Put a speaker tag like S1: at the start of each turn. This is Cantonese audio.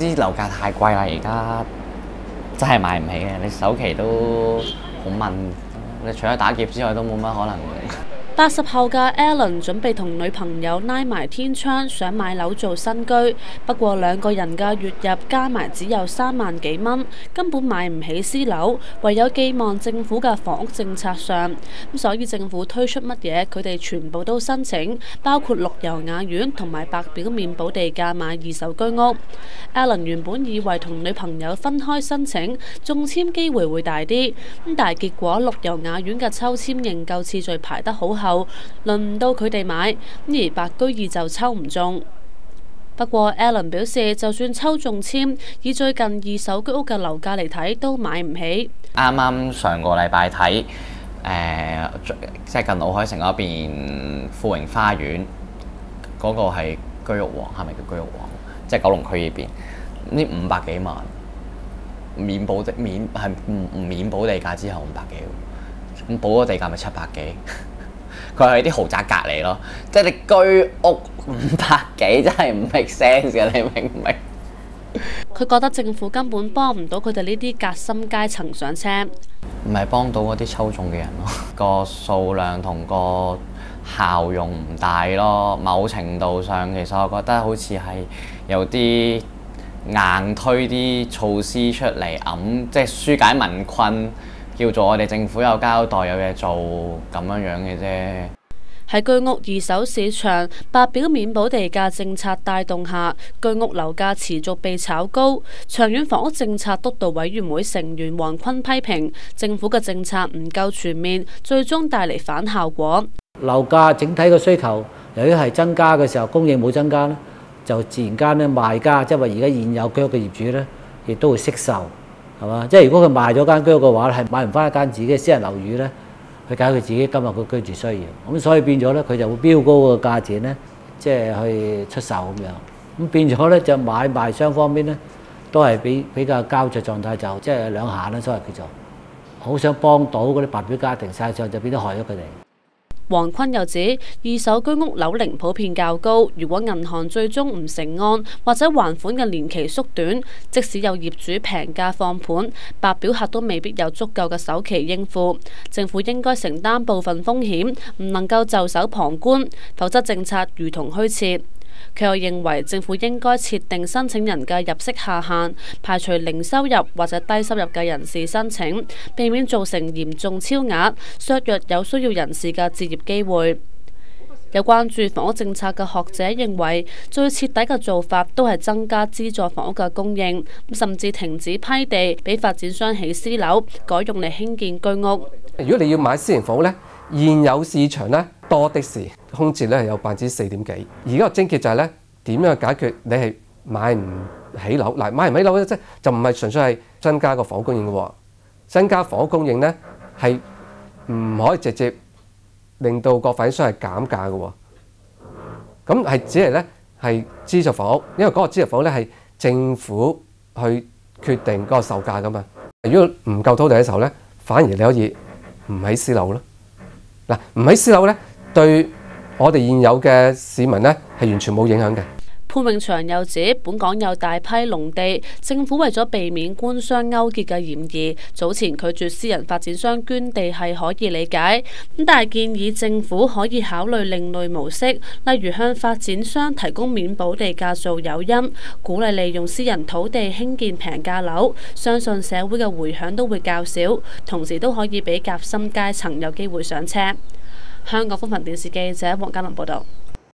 S1: 啲樓價太貴啦，而家真係買唔起嘅。你首期都好問，你除咗打劫之外都冇乜可能。
S2: 80後嘅 Alan 準備同女朋友拉埋天窗，想買樓做新居。不過兩個人嘅月入加埋只有3萬幾蚊，根本買唔起私樓，唯有寄望政府嘅房屋政策上。所以政府推出乜嘢，佢哋全部都申請，包括綠油雅苑同埋白表免補地價買2手居屋。Alan 原本以為同女朋友分開申請，中籤機會會大啲，但係結果綠油雅苑嘅抽籤認購次序排得好後，輪唔到佢哋買，而白居二就抽唔中。不過 Alan 表示，就算抽中籤，以最近2手居屋嘅樓價嚟睇，都買唔起。
S1: 啱啱上個禮拜睇，即係近奧海城嗰邊富榮花園嗰個係居屋王，係咪叫居屋王？即係九龍區呢邊，呢500幾萬免補地免係唔免補地價之後500幾，咁補咗地價咪700幾。佢係啲豪宅隔離咯，即係你居屋500幾真係唔 make sense 嘅，你明唔明？
S2: 佢覺得政府根本幫唔到佢哋呢啲夾心階層上車，
S1: 唔係幫到嗰啲抽中嘅人咯，個數量同個效用唔大咯。某程度上，其實我覺得好似係有啲硬推啲措施出嚟即係紓解民困。叫做我哋政府有交代有嘢做咁樣嘅啫。
S2: 喺居屋2手市場白表免補地價政策帶動下，居屋樓價持續被炒高。長遠房屋政策督導委員會成員黃坤批評政府嘅政策唔夠全面，最終帶嚟反效果。
S3: 樓價整體嘅需求由於係增加嘅時候，供應冇增加咧，就自然間咧賣家即係話而家現有居屋嘅業主咧，亦都會惜售。係嘛？即係如果佢賣咗間居屋嘅話，係買唔翻一間自己嘅私人樓宇咧，去解決自己今日嘅居住需要。咁所以變咗咧，佢就會飆高個價錢咧，即係去出售咁樣。咁變咗咧，就買賣雙方面咧，都係比較膠着狀態，就即係兩下啦，所謂叫做好想幫到嗰啲白表家庭，實際上就變咗害咗佢哋。
S2: 黃坤又指，2手居屋樓齡普遍較高，如果銀行最終唔成案或者還款嘅年期縮短，即使有業主平價放盤，白表客都未必有足夠嘅首期應付。政府應該承擔部分風險，唔能夠袖手旁觀，否則政策如同虛設。佢又認為政府應該設定申請人嘅入息下限，排除零收入或者低收入嘅人士申請，避免造成嚴重超額，削弱有需要人士嘅置業機會。有關注房屋政策嘅學者認為，最徹底嘅做法都係增加資助房屋嘅供應，甚至停止批地俾發展商起私樓，改用嚟興建居屋。
S4: 如果你要買私營房屋呢，現有市場呢多的是，空置咧係有4%幾。而家個症結就係咧點樣解決你係買唔起樓嗱，買唔起樓咧，即係就唔係純粹係增加個房屋供應嘅喎，增加房屋供應咧係唔可以直接令到個發展商係減價嘅喎。咁係只係咧係資助房屋，因為嗰個資助房屋咧係政府去決定嗰個售價噶嘛。如果唔夠土地嘅時候咧，反而你可以唔起私樓咯。嗱，唔起私樓咧，對我哋現有嘅市民咧係完全冇影響嘅。
S2: 潘永祥又指，本港有大批農地，政府為咗避免官商勾結嘅嫌疑，早前拒絕私人發展商捐地係可以理解。咁但係建議政府可以考慮另類模式，例如向發展商提供免補地價做誘因，鼓勵利用私人土地興建平價樓，相信社會嘅迴響都會較少，同時都可以俾夾心階層有機會上車。香港風雲電視記者黃嘉文報道。